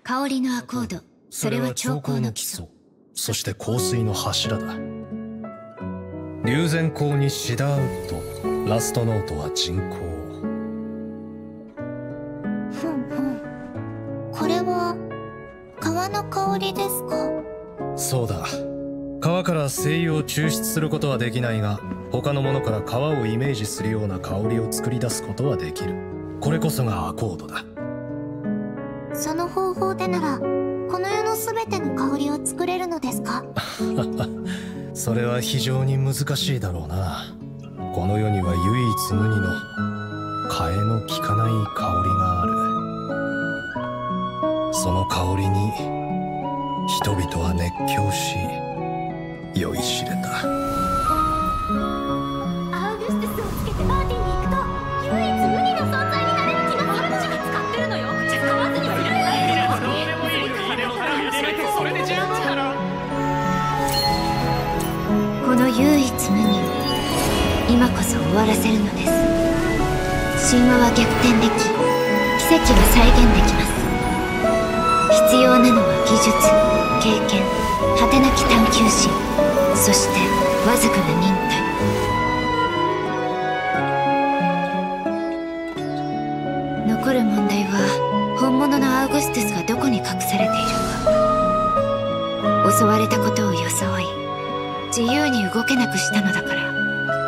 香りのアコード、それは調香の基礎、 そして香水の柱だ。龍涎香にシダーウッド、ラストノートは人香。 ふんふん。これは革の香りですか？ そうだ。革から精油を抽出することはできないが、他のものから革をイメージするような香りを作り出すことはできる。これこそがアコードだ。 その方法でなら、この世の全ての香りを作れるのですか？ それは非常に難しいだろうな。この世には唯一無二の替えの利かない香りがある。その香りに人々は熱狂し酔いしれた。 アウグステスをつけてパーティーに行くと唯一無二の存在になれる気がする。使ってるのよ。使わずにはいられない。 どうでもいい。それで十分だろ。 この唯一無二を今こそ終わらせるのです。神話は逆転でき、奇跡は再現できます。必要なのは技術、経験、果てなき探求心、そしてわずかな忍耐。残る問題は本物のアウグステスがどこに隠されているか。襲われたことを装い自由に動けなくしたのだから、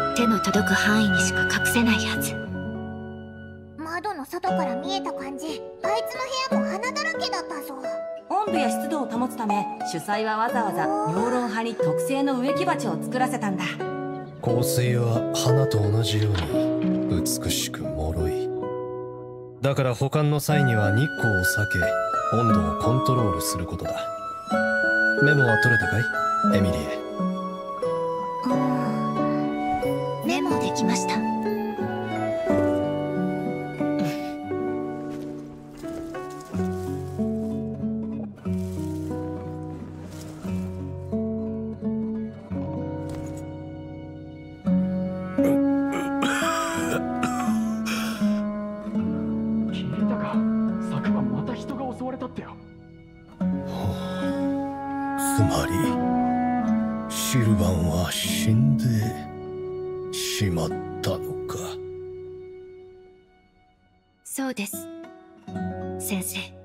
手の届く範囲にしか隠せないはず。 窓の外から見えた感じ、あいつの部屋も花だらけだったぞ。 温度や湿度を保つため、主催はわざわざ養老派に特製の植木鉢を作らせたんだ。 香水は花と同じように美しく脆い。だから保管の際には日光を避け、温度をコントロールすることだ。メモは取れたかい、エミリエ？ メモできました。 つまりシルバンは死んでしまったのか。 そうです、先生。